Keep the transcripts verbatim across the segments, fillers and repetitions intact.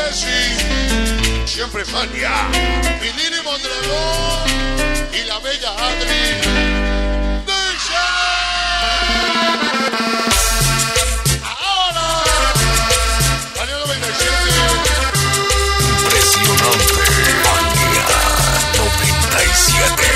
Jessy, siempre Fania, mi Lili Mondragón y la bella Adri. Ahora, año noventa y siete. Impresionante, Fania noventa y siete.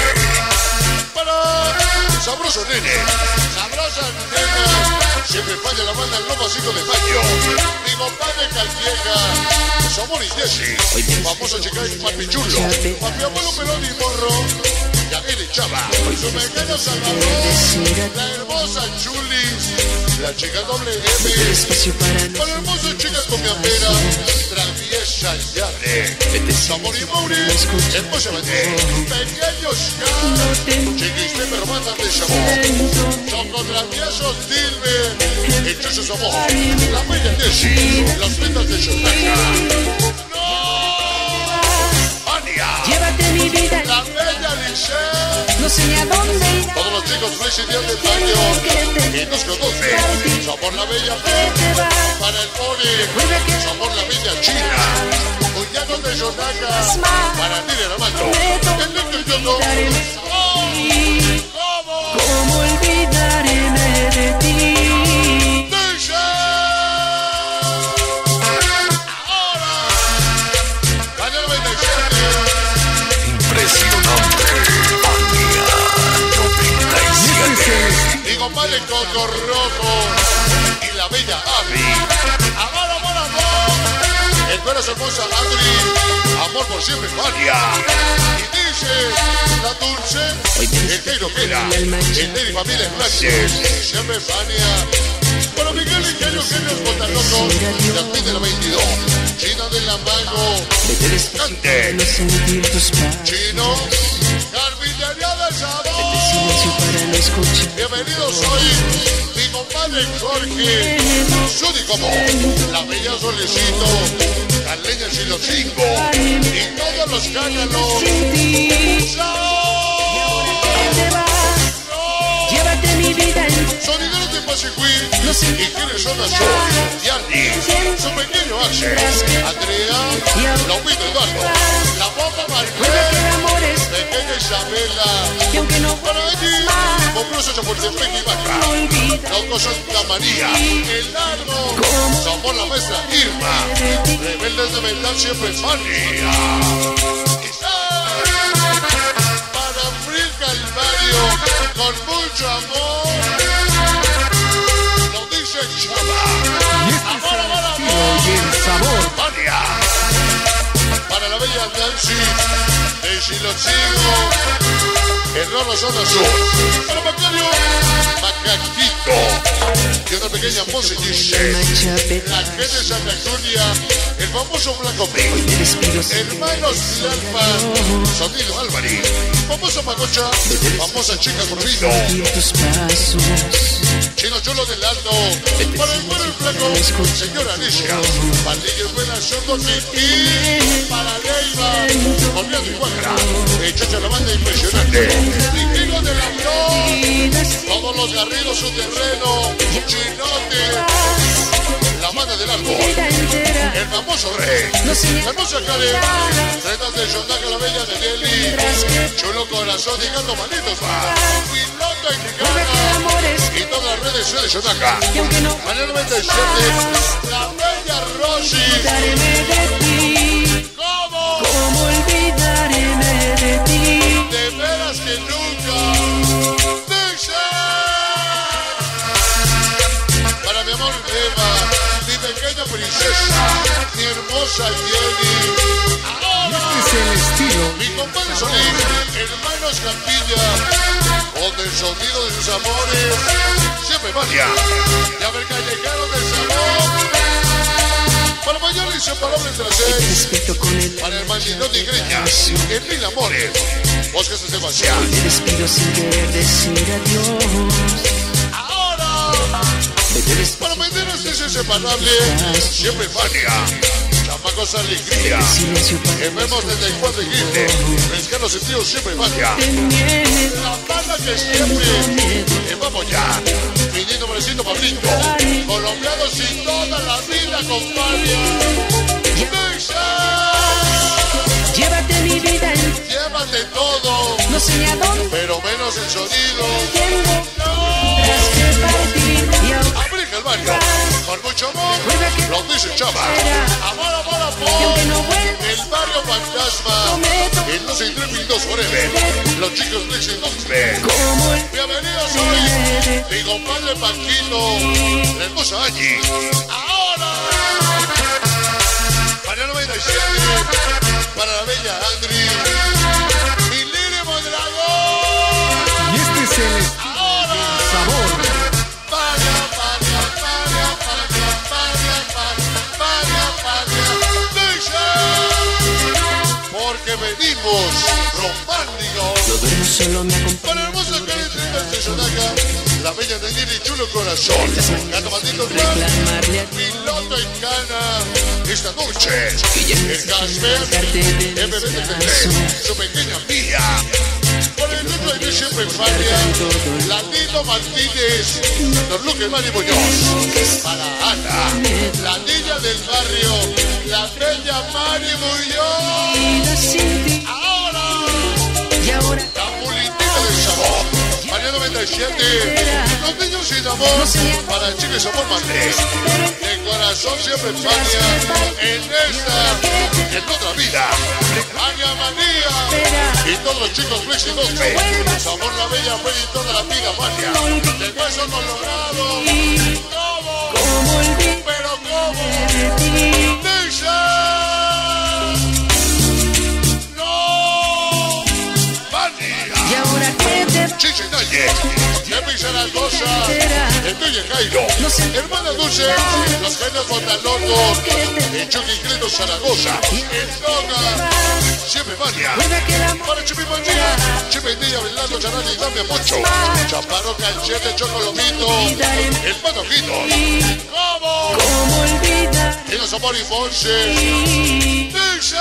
Para sabroso nene, sabrosa nena. Siempre falla la banda el lobo cinco de mayo. Mi compadre Calvieja, somos y Jessy. Vamos a checar el papi chulo. Papi abuelo pelón y morro. Ya él echaba. Su mecano Salvador. La hermosa Chulis. La chica doble M. Con la hermosa chica con mi ampera. Traviesa llave. Sabor y Mauri. Hermosa Bandé. Pequeños K. Chiquiste me romantan de sabor. Son con traviesos Dilbe. Hechos su amor, la bella Jessy, las ventas de Shotaka. ¡No! ¡Fania! Llévate mi vida, la bella Lice. No sé ni a dónde irá. Todos los chicos felices días del baño y nos conocen. Somos la bella Flor, para el Pony. Somos la bella China. Cuñados de Shotaka, para ti de Armando. El niño y yo no. ¿Cómo? ¿Cómo olvidarme de ti? Impresionante, Fania noventa y siete. Mi compadre Coco Rojo y la bella Abby. Amor, amor, amor. El es hermosa Adri. Amor por siempre, Fania. Y dice la dulce, el Keiro Kera, el Neri Familia Hernández. Siempre Fania. Para Miguel y Genio, Genios Botalocos. Yasmín de la veintidós. China de la Mango. Cante. Chino. Carpintería del Sabor. Bienvenidos hoy, mi compadre Jorge. Sudi como la bella Solecito. Carleña Chilo cinco. Y todos los cáñalos. Llévate mi vida en Sonideros de Pasicuí. No sé. Y quienes son las dos. Yanni, su pequeño Axel, Andrea, Laupito Eduardo, la bomba Maribel, pequeña Isabela, y aunque no para allí, concluso Chapultepec y Vaca, Locos Santa María, el largo, somos la maestra Irma, rebeldes de verdad siempre Fania. Para Free Calvario, con mucho amor, lo dice Chava. Amor, amor, amor. Y el sabor. Fania. Para la bella Nancy, de Chilochigo, el Rolo Zona Sur. Para Macario, Macaquito. Y una pequeña Monse dice, la gente de Santa Julia, el famoso Blanco Mix, hermanos Alfa, Sonido Álvarez, famosa Magocha, famosa Chica Corrido, Chino Chulo del Alto, para el bueno y flaco, señora Alicia, Pandilla Buena Sordo y para Leiva, Corriendo y Guacara, Chacha la banda impresionante, Vikingo de la Flor, todos los garridos su terreno, Chinote, la banda del árbol, el famoso rey, la hermosa Karen, tretas de Shotaka, la bella de Nelly, Chulo Corazón y Gato Manitos va, Piloto y Nicana, y todas las redes de Shotaka, Mañana noventa y siete, la bella Rosy, ¿cómo? ¿Cómo olvidarme de ti? De veras que nunca, dice, para mi amor Eva, mi pequeña princesa, mi hermosa Jenny, ahora, Este es el estilo. mi compadre Solín, hermanos Campilla, con el sonido de sus amores, siempre Fania, y a ver callejeros del sabor, para mayor inseparable entre las seis, Respeto con el para el Maldito Tigreñas, en Mil Amores, Bosques de Sebastián, Te despido sin querer decir adiós. ahora, para Menderes es inseparable, siempre Fania, Chamacos Alegría, Silencio para Enfermos de Taekwondo y Guilde, Mezcanos Sentidos siempre Fania, miedo. la banda que siempre, eh, vamos ya, mi lindo Merecito Pablito, colombianos y toda la vida, compadre. mi vida entera. Llévate todo, No sé ni a dónde pero menos el sonido. tengo ¡No! tras que partir. Y ahora Abriga el baño, con mucho amor, lo dice Chava. Amor, amor, y aunque amor. no vuelva, El barrio fantasma, prometo en los intrépidos forever. Los chicos de ese nombre. como el Bienvenidos hoy, mi compadre Paquito, la hermosa Angie. Ahora, para el noventa y siete, para la bella Andri, mi Lili Mondragón. Y este es el Ahora, sabor. para, para, para, para, para, para, para, dice, porque venimos románticos. Lo duermo solo me acompaña. Para la hermosa Karen de Sonaca, la bella Nayeli y chulo corazón. Gato maldito Juan, Reclamarle a piloto en cana. Esta noche, que ya el necesito Casper, sacarte del M B T descanso. su pequeña mía. Por el otro de siempre en Fania, Latino Martínez, Don Luque Mari Muñoz. Para Ana, la niña del barrio, la bella Mari Muñoz. Vida sin ti. Ahora, Y ahora la mulitita del sabor. María noventa y siete, los niños sin amor, para chicos amor Madrid. De corazón siempre Fania, en esta y en otra vida. Fania María y todos los chicos Flex y dos B. Sabor la bella fe y toda la vida Fania. De hueso colorado. ¿Cómo? como olvidé Pero ¿cómo? de ti. Dice. No. Fania. Y ahora que te vas, Chiche Naye, Jepi Zaragoza, el tuyo Jairo, hermana Dulce, los genios Bontaloto, el Chucky Clito Zaragoza, el Toga, siempre Mania, recuerda que el amor para Chipi Manía, Chipi Día, Belando, Charani y Dame Mucho, Chaparro Canchete, Chocolomito, el Patojito, ¿cómo? como olvidar Y los Amor y Fonse, dice,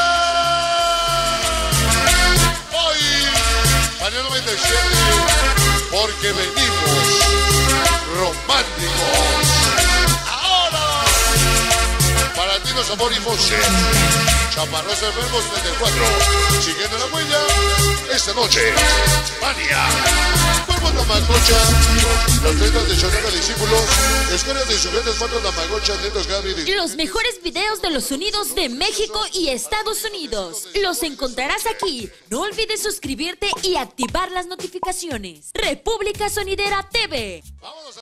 hoy, María noventa y siete, porque venimos románticos. Ahora, para ti los Amor y Fonse, Chaparros Enfermos treinta y cuatro, siguiendo la huella, esta noche, Mania, Cuerpos la Magocha, los tretas de Chonera Discípulos, Escuelas de Juguetes, Matos la Magocha, Netos Gaby. Los mejores videos de los sonidos de México y Estados Unidos. Los encontrarás aquí. No olvides suscribirte y activar las notificaciones. República Sonidera T V. Vámonos a